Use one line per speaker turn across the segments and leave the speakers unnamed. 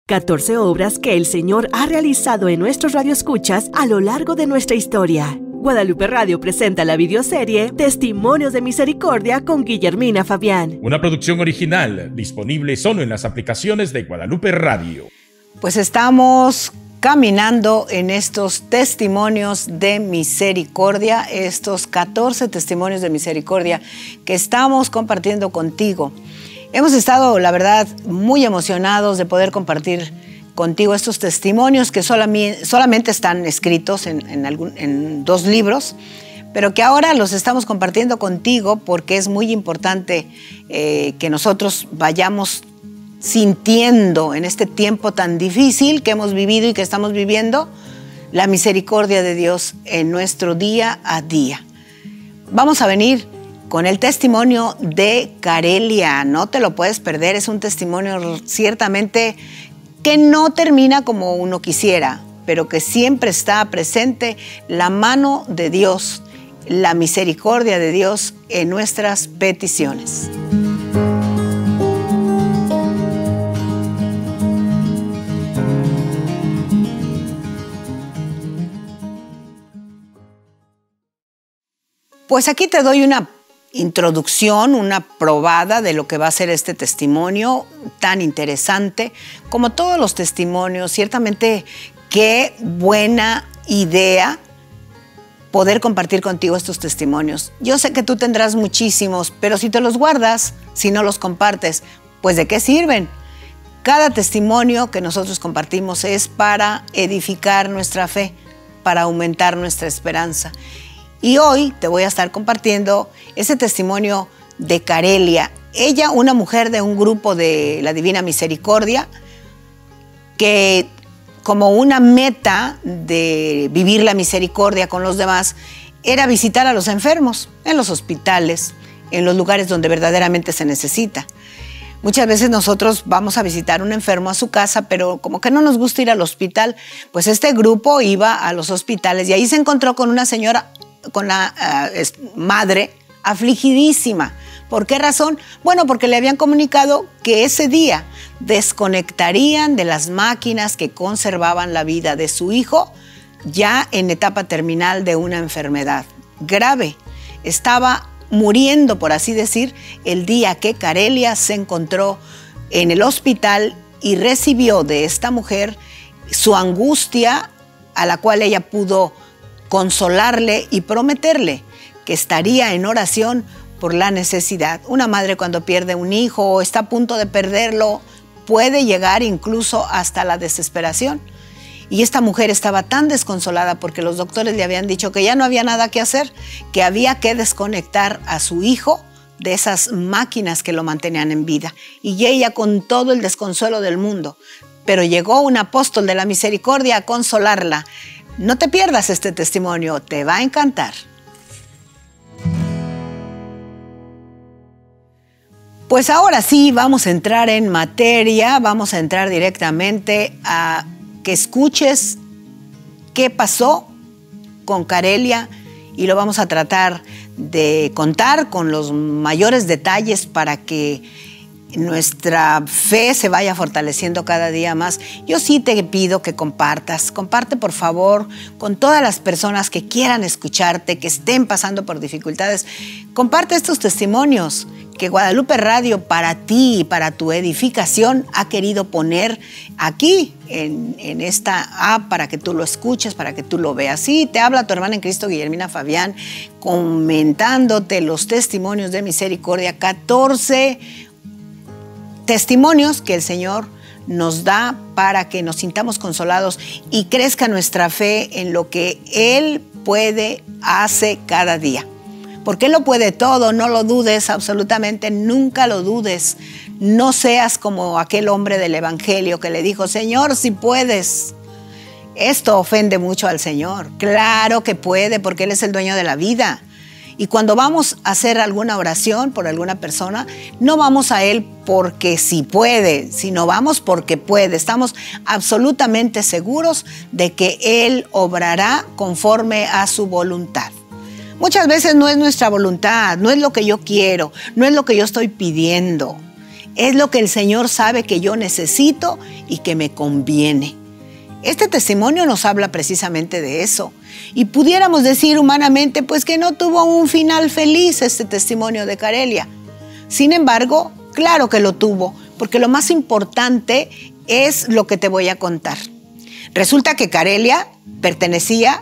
14 obras que el Señor ha realizado en nuestros radioescuchas a lo largo de nuestra historia. Guadalupe Radio presenta la videoserie Testimonios de Misericordia con Guillermina Fabián.
Una producción original, disponible solo en las aplicaciones de Guadalupe Radio.
Pues estamos caminando en estos testimonios de misericordia, estos 14 testimonios de misericordia que estamos compartiendo contigo. Hemos estado, la verdad, muy emocionados de poder compartir contigo estos testimonios que solamente están escritos en 2 libros, pero que ahora los estamos compartiendo contigo porque es muy importante que nosotros vayamos sintiendo en este tiempo tan difícil que hemos vivido y que estamos viviendo la misericordia de Dios en nuestro día a día. Vamos a venir con el testimonio de Carelia. No te lo puedes perder, es un testimonio ciertamente que no termina como uno quisiera, pero que siempre está presente la mano de Dios, la misericordia de Dios en nuestras peticiones. Pues aquí te doy una introducción, una probada de lo que va a ser este testimonio tan interesante. Como todos los testimonios, ciertamente qué buena idea poder compartir contigo estos testimonios. Yo sé que tú tendrás muchísimos, pero si te los guardas, si no los compartes, pues ¿de qué sirven? Cada testimonio que nosotros compartimos es para edificar nuestra fe, para aumentar nuestra esperanza. Y hoy te voy a estar compartiendo ese testimonio de Carelia. Ella, una mujer de un grupo de la Divina Misericordia, que como una meta de vivir la misericordia con los demás, era visitar a los enfermos en los hospitales, en los lugares donde verdaderamente se necesita. Muchas veces nosotros vamos a visitar a un enfermo a su casa, pero como que no nos gusta ir al hospital, pues este grupo iba a los hospitales y ahí se encontró con una señora, con la madre afligidísima. ¿Por qué razón? Bueno, porque le habían comunicado que ese día desconectarían de las máquinas que conservaban la vida de su hijo ya en etapa terminal de una enfermedad grave. Estaba muriendo, por así decir, el día que Carelia se encontró en el hospital y recibió de esta mujer su angustia, a la cual ella pudo consolarle y prometerle que estaría en oración por la necesidad. Una madre cuando pierde un hijo o está a punto de perderlo puede llegar incluso hasta la desesperación. Y esta mujer estaba tan desconsolada porque los doctores le habían dicho que ya no había nada que hacer, que había que desconectar a su hijo de esas máquinas que lo mantenían en vida. Y ella con todo el desconsuelo del mundo. Pero llegó un apóstol de la misericordia a consolarla. No te pierdas este testimonio, te va a encantar. Pues ahora sí, vamos a entrar en materia, vamos a entrar directamente a que escuches qué pasó con Carelia y lo vamos a tratar de contar con los mayores detalles para que nuestra fe se vaya fortaleciendo cada día más. Yo sí te pido que compartas. Comparte, por favor, con todas las personas que quieran escucharte, que estén pasando por dificultades. Comparte estos testimonios que Guadalupe Radio para ti y para tu edificación ha querido poner aquí en esta app para que tú lo escuches, para que tú lo veas. Sí, te habla tu hermana en Cristo, Guillermina Fabián, comentándote los testimonios de misericordia, 14 testimonios que el Señor nos da para que nos sintamos consolados y crezca nuestra fe en lo que Él puede, hace cada día. Porque Él lo puede todo, no lo dudes absolutamente, nunca lo dudes. No seas como aquel hombre del Evangelio que le dijo, Señor, si puedes. Esto ofende mucho al Señor. Claro que puede, porque Él es el dueño de la vida. Y cuando vamos a hacer alguna oración por alguna persona, no vamos a Él porque sí puede, sino vamos porque puede. Estamos absolutamente seguros de que Él obrará conforme a su voluntad. Muchas veces no es nuestra voluntad, no es lo que yo quiero, no es lo que yo estoy pidiendo. Es lo que el Señor sabe que yo necesito y que me conviene. Este testimonio nos habla precisamente de eso. Y pudiéramos decir humanamente, pues que no tuvo un final feliz este testimonio de Carelia. Sin embargo, claro que lo tuvo, porque lo más importante es lo que te voy a contar. Resulta que Carelia pertenece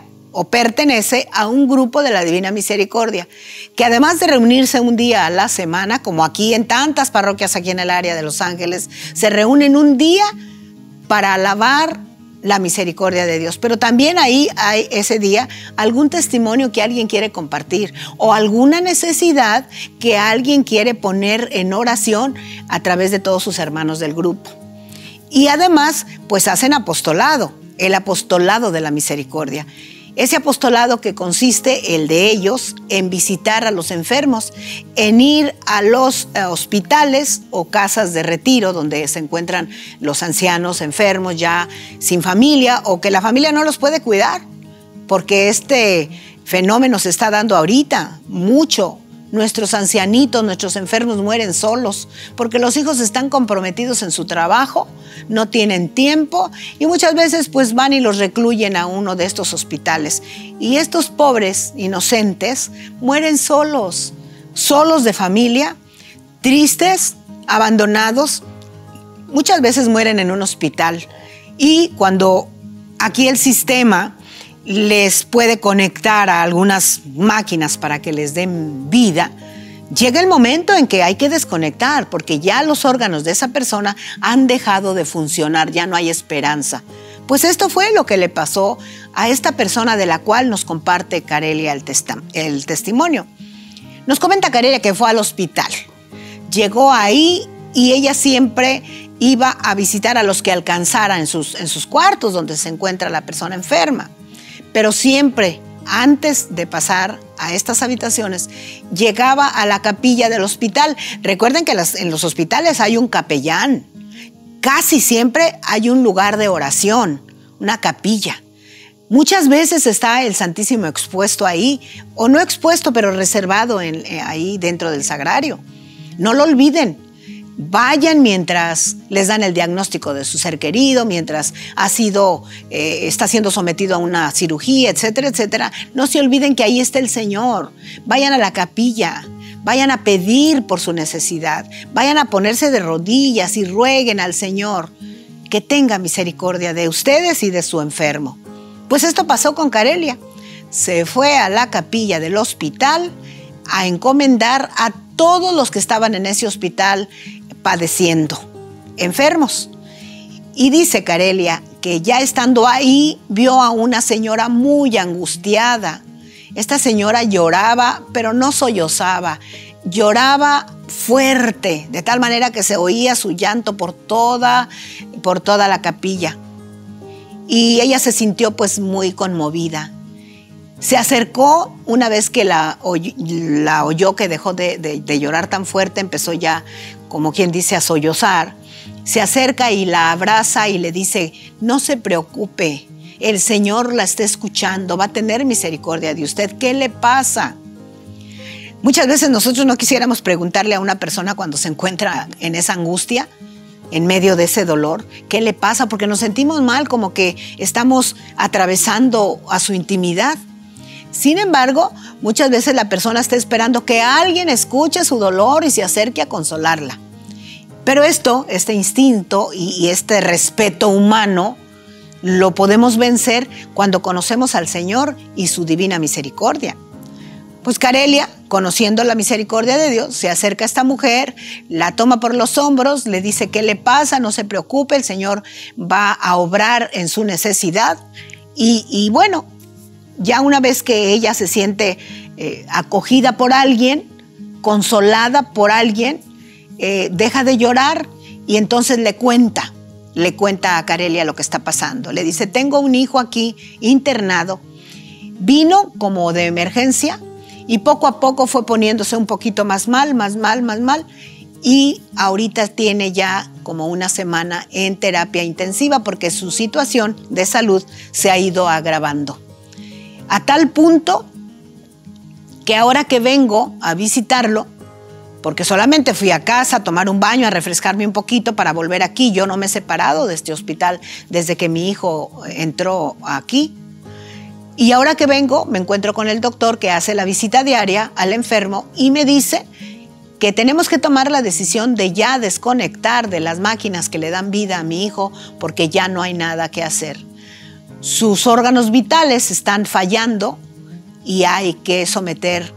a un grupo de la Divina Misericordia, que además de reunirse un día a la semana, como aquí en tantas parroquias aquí en el área de Los Ángeles, se reúnen un día para alabar la misericordia de Dios. Pero también ahí hay ese día algún testimonio que alguien quiere compartir o alguna necesidad que alguien quiere poner en oración a través de todos sus hermanos del grupo. Y además, pues hacen apostolado, el apostolado de la misericordia. Ese apostolado que consiste, el de ellos, en visitar a los enfermos, en ir a los hospitales o casas de retiro donde se encuentran los ancianos enfermos ya sin familia o que la familia no los puede cuidar, porque este fenómeno se está dando ahorita mucho. Nuestros ancianitos, nuestros enfermos mueren solos porque los hijos están comprometidos en su trabajo, no tienen tiempo y muchas veces pues van y los recluyen a uno de estos hospitales. Y estos pobres inocentes mueren solos de familia, tristes, abandonados. Muchas veces mueren en un hospital y cuando aquí el sistema les puede conectar a algunas máquinas para que les den vida, llega el momento en que hay que desconectar porque ya los órganos de esa persona han dejado de funcionar, ya no hay esperanza. Pues esto fue lo que le pasó a esta persona de la cual nos comparte Carelia el testimonio. Nos comenta Carelia que fue al hospital, llegó ahí y ella siempre iba a visitar a los que alcanzara en sus cuartos donde se encuentra la persona enferma. Pero siempre, antes de pasar a estas habitaciones, llegaba a la capilla del hospital. Recuerden que en los hospitales hay un capellán. Casi siempre hay un lugar de oración, una capilla. Muchas veces está el Santísimo expuesto ahí, o no expuesto, pero reservado ahí dentro del sagrario. No lo olviden. Vayan mientras les dan el diagnóstico de su ser querido, mientras está siendo sometido a una cirugía, etcétera, etcétera. No se olviden que ahí está el Señor. Vayan a la capilla, vayan a pedir por su necesidad, vayan a ponerse de rodillas y rueguen al Señor que tenga misericordia de ustedes y de su enfermo. Pues esto pasó con Carelia. Se fue a la capilla del hospital a encomendar a todos los que estaban en ese hospital padeciendo, enfermos. Y dice Carelia que ya estando ahí vio a una señora muy angustiada. Esta señora lloraba, pero no sollozaba, lloraba fuerte, de tal manera que se oía su llanto por toda la capilla. Y ella se sintió pues muy conmovida. Se acercó una vez que la oyó que dejó de llorar tan fuerte, empezó ya, como quien dice, a sollozar. Se acerca y la abraza y le dice, no se preocupe, el Señor la está escuchando, va a tener misericordia de usted. ¿Qué le pasa? Muchas veces nosotros no quisiéramos preguntarle a una persona cuando se encuentra en esa angustia, en medio de ese dolor, ¿qué le pasa? Porque nos sentimos mal, como que estamos atravesando a su intimidad. Sin embargo, muchas veces la persona está esperando que alguien escuche su dolor y se acerque a consolarla. Pero este instinto y este respeto humano lo podemos vencer cuando conocemos al Señor y su divina misericordia. Pues Carelia, conociendo la misericordia de Dios, se acerca a esta mujer, la toma por los hombros, le dice qué le pasa, no se preocupe, el Señor va a obrar en su necesidad. Y bueno, ya una vez que ella se siente acogida por alguien, consolada por alguien, deja de llorar y entonces le cuenta a Carelia lo que está pasando. Le dice, tengo un hijo aquí internado, vino como de emergencia y poco a poco fue poniéndose un poquito más mal y ahorita tiene ya como una semana en terapia intensiva porque su situación de salud se ha ido agravando. A tal punto que ahora que vengo a visitarlo, porque solamente fui a casa a tomar un baño, a refrescarme un poquito para volver aquí. Yo no me he separado de este hospital desde que mi hijo entró aquí. Y ahora que vengo, me encuentro con el doctor que hace la visita diaria al enfermo y me dice que tenemos que tomar la decisión de ya desconectar de las máquinas que le dan vida a mi hijo porque ya no hay nada que hacer. Sus órganos vitales están fallando y hay que someter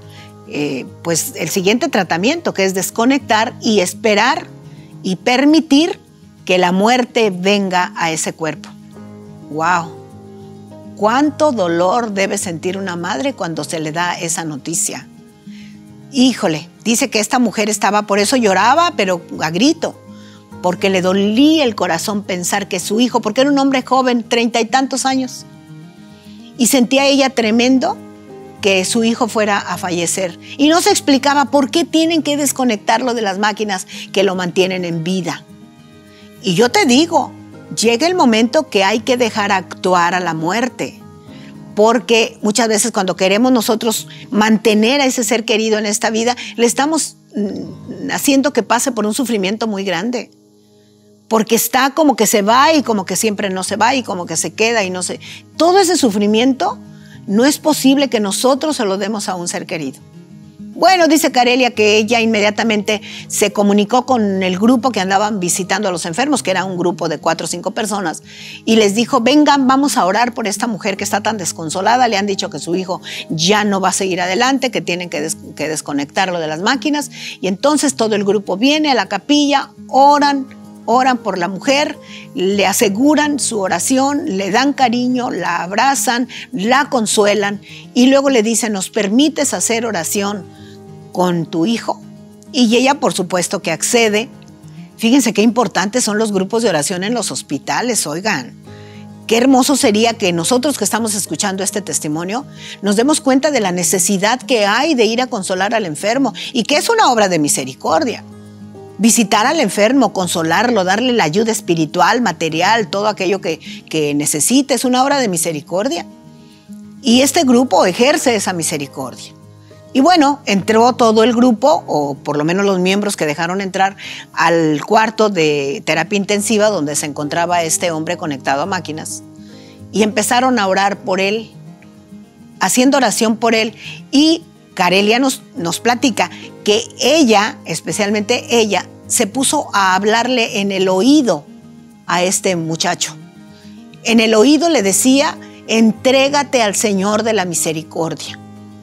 pues el siguiente tratamiento, que es desconectar y esperar y permitir que la muerte venga a ese cuerpo. ¡Wow! ¿Cuánto dolor debe sentir una madre cuando se le da esa noticia? Híjole, dice que esta mujer estaba, por eso lloraba, pero a grito, porque le dolía el corazón pensar que su hijo, porque era un hombre joven, 30 y tantos años, y sentía ella tremendo que su hijo fuera a fallecer. Y no se explicaba por qué tienen que desconectarlo de las máquinas que lo mantienen en vida. Y yo te digo, llega el momento que hay que dejar actuar a la muerte, porque muchas veces cuando queremos nosotros mantener a ese ser querido en esta vida, le estamos haciendo que pase por un sufrimiento muy grande, porque está como que se va y como que siempre no se va y como que se queda y no se... Todo ese sufrimiento no es posible que nosotros se lo demos a un ser querido. Bueno, dice Carelia que ella inmediatamente se comunicó con el grupo que andaban visitando a los enfermos, que era un grupo de 4 o 5 personas, y les dijo, vengan, vamos a orar por esta mujer que está tan desconsolada. Le han dicho que su hijo ya no va a seguir adelante, que tienen que desconectarlo de las máquinas. Y entonces todo el grupo viene a la capilla, oran por la mujer, le aseguran su oración, le dan cariño, la abrazan, la consuelan y luego le dicen, ¿nos permites hacer oración con tu hijo? Y ella, por supuesto, que accede. Fíjense qué importantes son los grupos de oración en los hospitales, oigan. Qué hermoso sería que nosotros que estamos escuchando este testimonio nos demos cuenta de la necesidad que hay de ir a consolar al enfermo y que es una obra de misericordia. Visitar al enfermo, consolarlo, darle la ayuda espiritual, material, todo aquello que necesite, es una obra de misericordia. Y este grupo ejerce esa misericordia. Y bueno, entró todo el grupo, o por lo menos los miembros que dejaron entrar al cuarto de terapia intensiva donde se encontraba este hombre conectado a máquinas. Y empezaron a orar por él, haciendo oración por él. Y Carelia nos platica que ella, especialmente ella, se puso a hablarle en el oído a este muchacho. En el oído le decía, entrégate al Señor de la misericordia.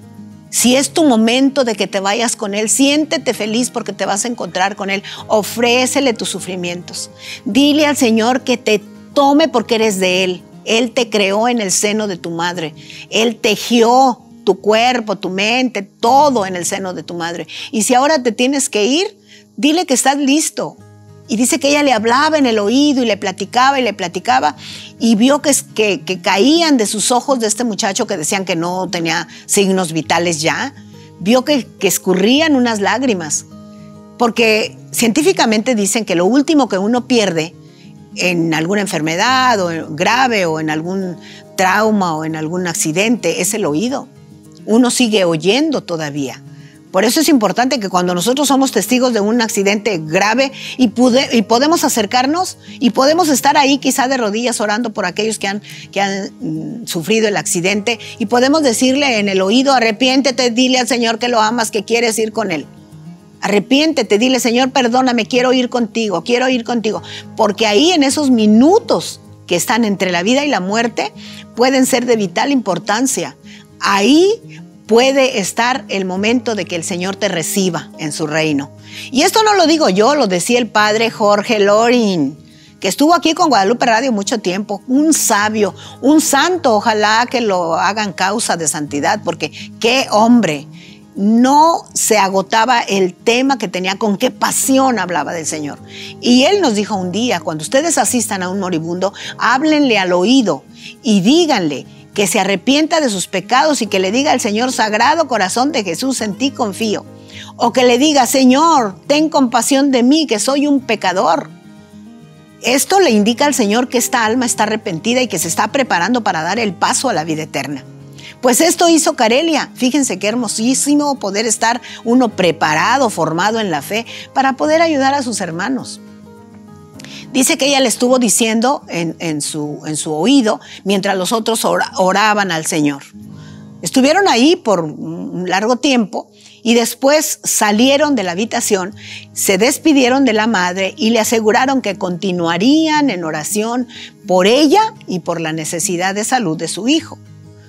Si es tu momento de que te vayas con Él, siéntete feliz porque te vas a encontrar con Él. Ofrécele tus sufrimientos. Dile al Señor que te tome porque eres de Él. Él te creó en el seno de tu madre. Él tejió tu cuerpo, tu mente, todo en el seno de tu madre. Y si ahora te tienes que ir, dile que estás listo. Y dice que ella le hablaba en el oído y le platicaba y vio que caían de sus ojos de este muchacho que decían que no tenía signos vitales ya. Vio que escurrían unas lágrimas. Porque científicamente dicen que lo último que uno pierde en alguna enfermedad o grave o en algún trauma o en algún accidente es el oído. Uno sigue oyendo todavía. Por eso es importante que cuando nosotros somos testigos de un accidente grave y podemos acercarnos y podemos estar ahí quizá de rodillas orando por aquellos que han sufrido el accidente y podemos decirle en el oído, arrepiéntete, dile al Señor que lo amas, que quieres ir con Él. Arrepiéntete, dile, Señor, perdóname, quiero ir contigo, porque ahí en esos minutos que están entre la vida y la muerte pueden ser de vital importancia. Ahí puede estar el momento de que el Señor te reciba en su reino. Y esto no lo digo yo, lo decía el padre Jorge Loring, que estuvo aquí con Guadalupe Radio mucho tiempo, un sabio, un santo, ojalá que lo hagan causa de santidad, porque qué hombre, no se agotaba el tema que tenía, con qué pasión hablaba del Señor. Y él nos dijo un día, cuando ustedes asistan a un moribundo, háblenle al oído y díganle que se arrepienta de sus pecados y que le diga al Señor, Sagrado Corazón de Jesús, en ti confío. O que le diga, Señor, ten compasión de mí, que soy un pecador. Esto le indica al Señor que esta alma está arrepentida y que se está preparando para dar el paso a la vida eterna. Pues esto hizo Carelia. Fíjense qué hermosísimo poder estar uno preparado, formado en la fe para poder ayudar a sus hermanos. Dice que ella le estuvo diciendo en su oído mientras los otros oraban al Señor. Estuvieron ahí por un largo tiempo y después salieron de la habitación, se despidieron de la madre y le aseguraron que continuarían en oración por ella y por la necesidad de salud de su hijo.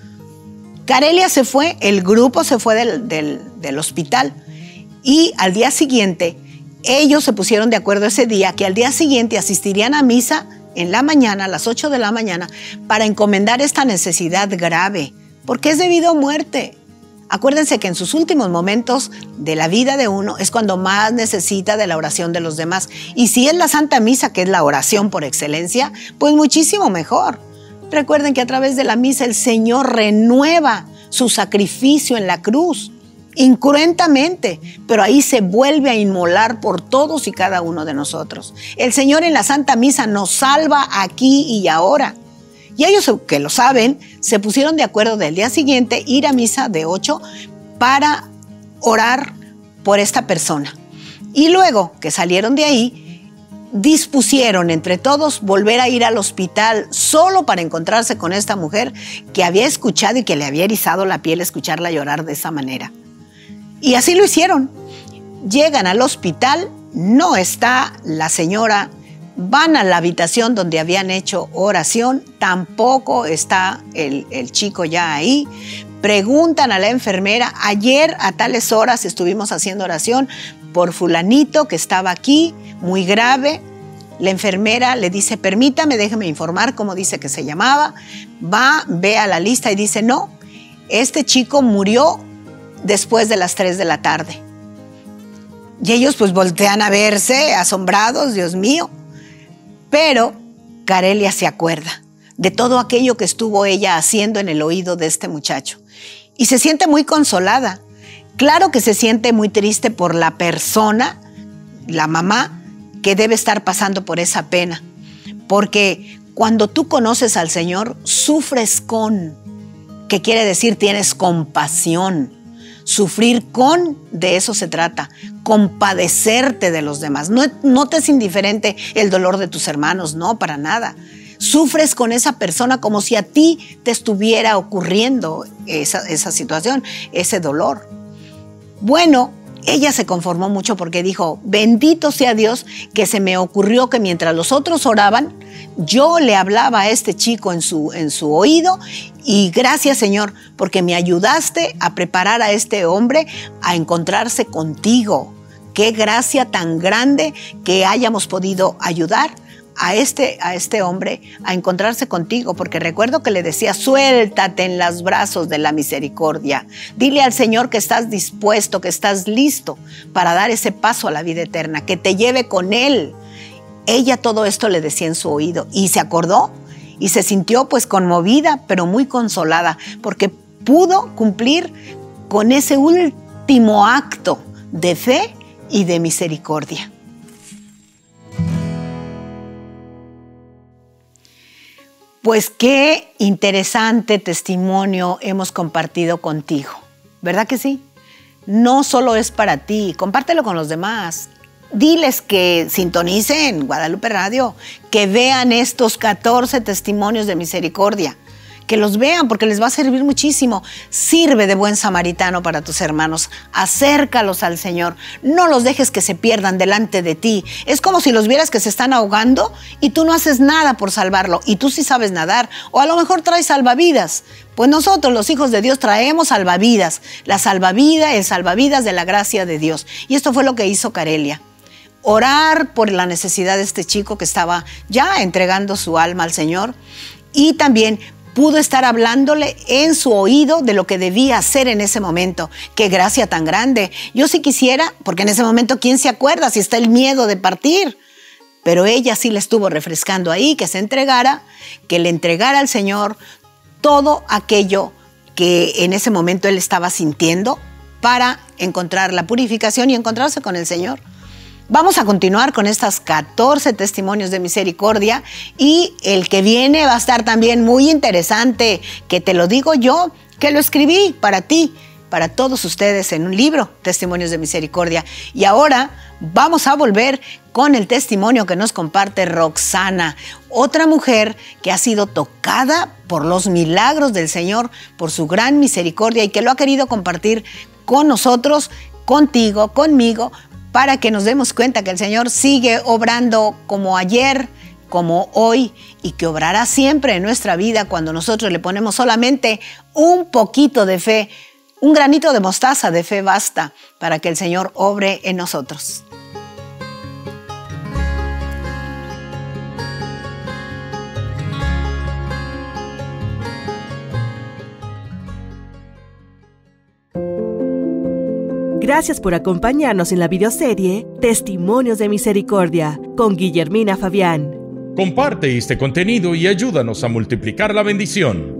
Carelia se fue, el grupo se fue del hospital y al día siguiente ellos se pusieron de acuerdo ese día que al día siguiente asistirían a misa en la mañana, a las 8 de la mañana, para encomendar esta necesidad grave, porque es debido a muerte. Acuérdense que en sus últimos momentos de la vida de uno es cuando más necesita de la oración de los demás. Y si es la Santa Misa, que es la oración por excelencia, pues muchísimo mejor. Recuerden que a través de la misa el Señor renueva su sacrificio en la cruz, incruentamente, pero ahí se vuelve a inmolar por todos y cada uno de nosotros. El Señor en la Santa Misa nos salva aquí y ahora. Y ellos, que lo saben, se pusieron de acuerdo del día siguiente ir a misa de 8 para orar por esta persona. Y luego que salieron de ahí, dispusieron entre todos volver a ir al hospital solo para encontrarse con esta mujer que había escuchado y que le había erizado la piel escucharla llorar de esa manera. Y así lo hicieron. Llegan al hospital, no está la señora. Van a la habitación donde habían hecho oración, tampoco está el chico ya ahí. Preguntan a la enfermera, ayer a tales horas estuvimos haciendo oración por fulanito que estaba aquí, muy grave. La enfermera le dice, permítame, déjeme informar cómo dice que se llamaba. Va, ve a la lista y dice, no, este chico murió después de las 3 de la tarde. Y ellos pues voltean a verse asombrados, Dios mío. Pero Carelia se acuerda de todo aquello que estuvo ella haciendo en el oído de este muchacho y se siente muy consolada. Claro que se siente muy triste por la persona, la mamá, que debe estar pasando por esa pena, porque cuando tú conoces al Señor, sufres con, que quiere decir tienes compasión. Sufrir con, de eso se trata, compadecerte de los demás. No te es indiferente el dolor de tus hermanos, no, para nada. Sufres con esa persona como si a ti te estuviera ocurriendo esa situación, ese dolor. Bueno, ella se conformó mucho porque dijo, bendito sea Dios que se me ocurrió que mientras los otros oraban, yo le hablaba a este chico en su oído y gracias Señor porque me ayudaste a preparar a este hombre a encontrarse contigo. Qué gracia tan grande que hayamos podido ayudar a este hombre a encontrarse contigo, porque recuerdo que le decía, suéltate en los brazos de la misericordia. Dile al Señor que estás dispuesto, que estás listo para dar ese paso a la vida eterna, que te lleve con Él. Ella todo esto le decía en su oído y se acordó y se sintió pues conmovida, pero muy consolada, porque pudo cumplir con ese último acto de fe y de misericordia. Pues qué interesante testimonio hemos compartido contigo, ¿verdad que sí? No solo es para ti, compártelo con los demás. Diles que sintonicen Guadalupe Radio, que vean estos 14 testimonios de misericordia, que los vean porque les va a servir muchísimo. Sirve de buen samaritano para tus hermanos, acércalos al Señor, no los dejes que se pierdan delante de ti. Es como si los vieras que se están ahogando y tú no haces nada por salvarlo y tú sí sabes nadar, o a lo mejor traes salvavidas. Pues nosotros los hijos de Dios traemos salvavidas, el salvavidas de la gracia de Dios. Y esto fue lo que hizo Carelia. Orar por la necesidad de este chico que estaba ya entregando su alma al Señor y también pudo estar hablándole en su oído de lo que debía hacer en ese momento. ¡Qué gracia tan grande! Yo sí quisiera, porque en ese momento, ¿quién se acuerda si está el miedo de partir? Pero ella sí le estuvo refrescando ahí, que se entregara, que le entregara al Señor todo aquello que en ese momento él estaba sintiendo para encontrar la purificación y encontrarse con el Señor. Vamos a continuar con estas 14 testimonios de misericordia y el que viene va a estar también muy interesante, que te lo digo yo, que lo escribí para ti, para todos ustedes en un libro, Testimonios de Misericordia. Y ahora vamos a volver con el testimonio que nos comparte Roxana, otra mujer que ha sido tocada por los milagros del Señor, por su gran misericordia y que lo ha querido compartir con nosotros, contigo, conmigo, para que nos demos cuenta que el Señor sigue obrando como ayer, como hoy, y que obrará siempre en nuestra vida cuando nosotros le ponemos solamente un poquito de fe. Un granito de mostaza de fe basta para que el Señor obre en nosotros.
Gracias por acompañarnos en la videoserie Testimonios de Misericordia con Guillermina Fabián.
Comparte este contenido y ayúdanos a multiplicar la bendición.